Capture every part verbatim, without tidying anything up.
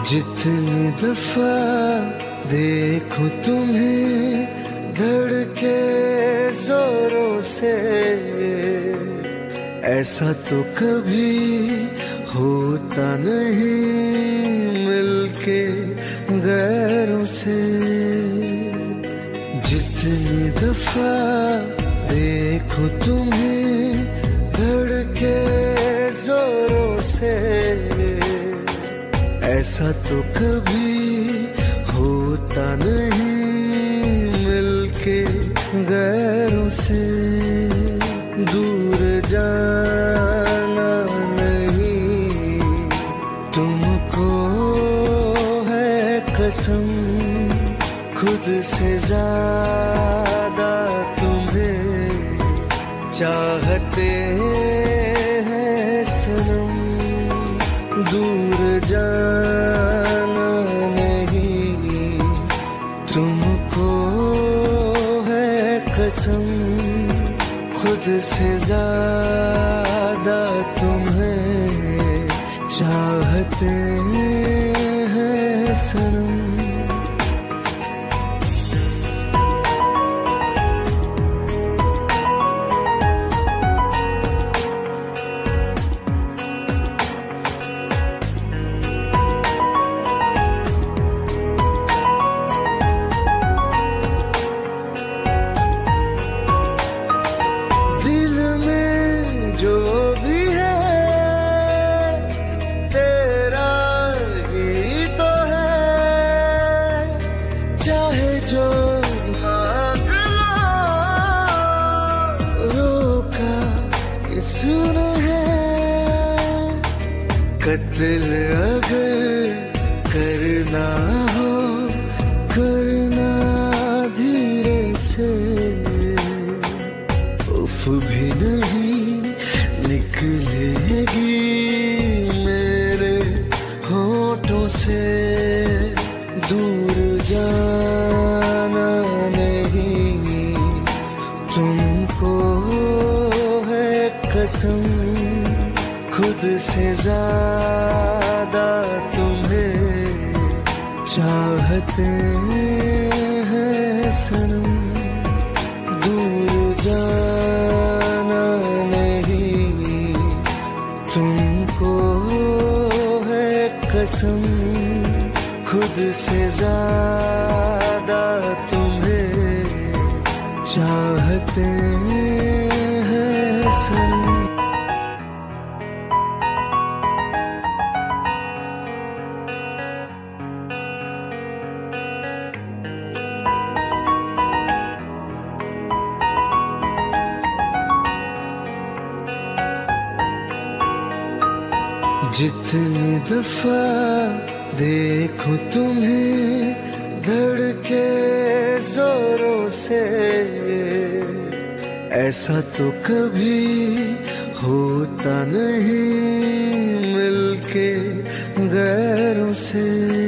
जितनी दफा देखूं तुम्हें धड़के जोरों से, ऐसा तो कभी होता नहीं मिलके गैरों से। जितनी दफा देखूं तुम्हें धड़के जोरों से, ऐसा तो कभी होता नहीं मिलके गैरों से। दूर जाना नहीं तुमको है कसम, खुद से ज्यादा तुम्हें चाहते हैं सनम। दूर जाना नहीं तुमको है कसम, खुद से ज्यादा तुम्हें चाहते हैं सनम। कत्ल अगर करना हो करना धीरे से, उफ भी नहीं निकलेगी मेरे होठों से। दूर जाना नहीं तुमको है कसम, खुद से ज्यादा तुम्हें चाहते हैं सनम। दूर जाना नहीं तुमको है कसम, खुद से ज्यादा तुम्हें चाहते हैं सनम। जितनी दफा देखूं तुम्हें धड़के जोरों से, ऐसा तो कभी होता नहीं मिलके गैरों से।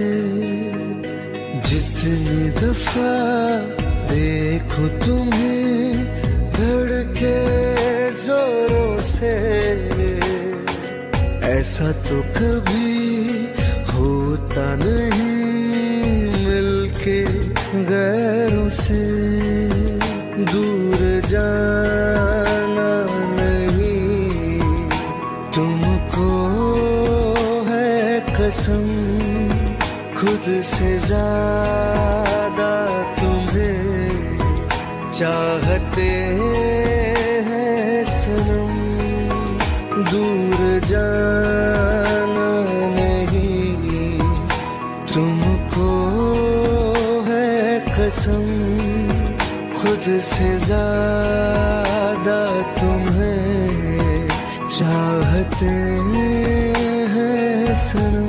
जितनी दफा देखूं तुम्हें धड़के जोरों से, ऐसा तो कभी होता नहीं मिलके गैरों से। दूर जाना नहीं तुमको है कसम, खुद से ज्यादा तुम्हें चाहते हैं सनम। दूर जाना नहीं तुमको है कसम, खुद से ज्यादा तुम्हें चाहते हैं सनम।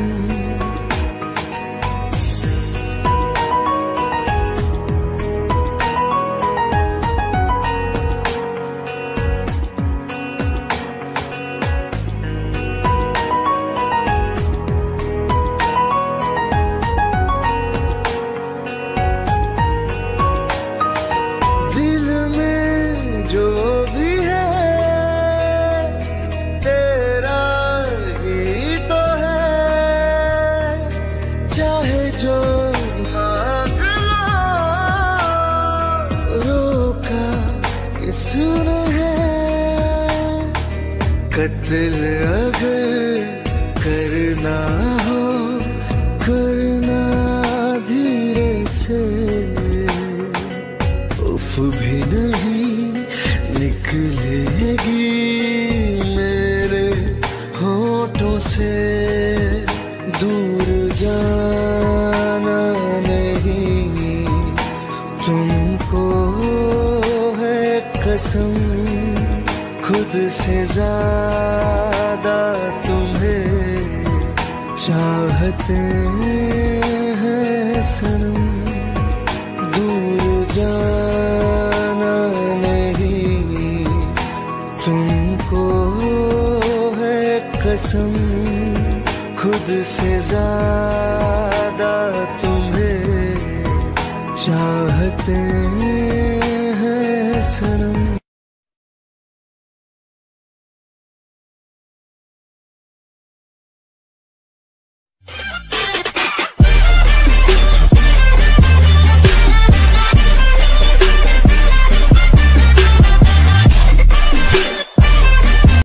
कत्ल अगर करना हो करना धीरे से, उफ भी नहीं निकलेगी मेरे होठों से। दूर जाना नहीं तुमको है कसम, खुद से ज्यादा तुम्हें चाहते हैं सनम। दूर जाना नहीं तुमको है कसम, खुद से ज्यादा तुम्हें चाहते हैं सनम।